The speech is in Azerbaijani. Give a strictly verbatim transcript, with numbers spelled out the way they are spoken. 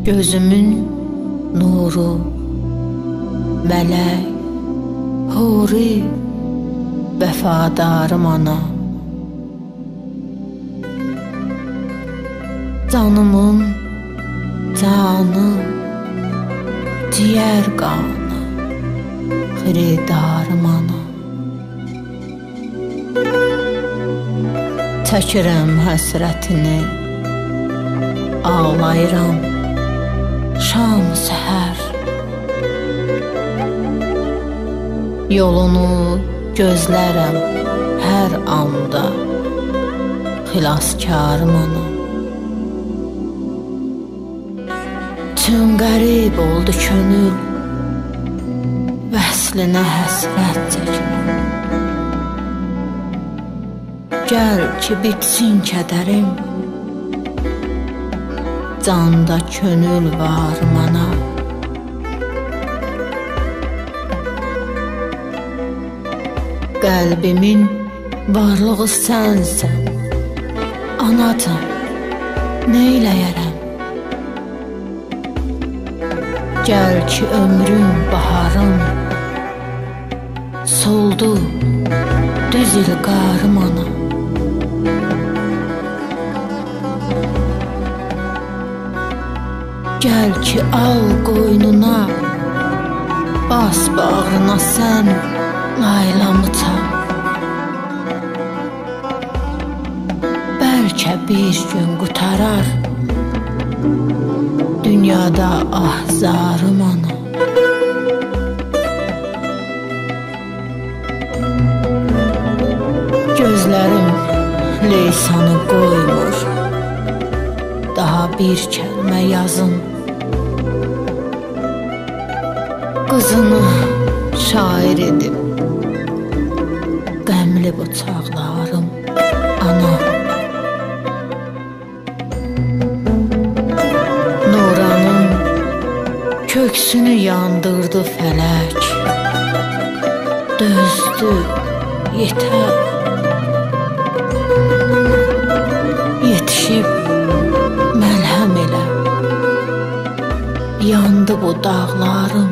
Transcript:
Gözümün nuru, mələk, huri, vəfadarım ana. Canımın canı, ciyər qanı, xiridarım ana. Çəkirəm həsrətini, ağlayıram şam səhər. Yolunu gözlərəm hər anda, xilaskarım ana. Çün qərib oldu könül, vəslinə həsrət çəkilir. Gəl ki bitsin kədərim, canda könül var mana. Qəlbimin varlığı sənsən, anacım, neyləyərəm? Gəl ki ömrüm baharım, soldu düz ilqarım ana. Gəl ki al qoynuna, bas bağrına sən laylamı çal. Bəlkə bir gün qutarar dünyada ahzarım ana. Gözlərim leysanı qoymur, daha bir kəlmə yazım. Qızını şair edib, qəmli bu çağlarım ana. Nuranın köksünü yandırdı fələk, dözdü yetər. Yetişib məlhəm elə, yandı bu dağlarım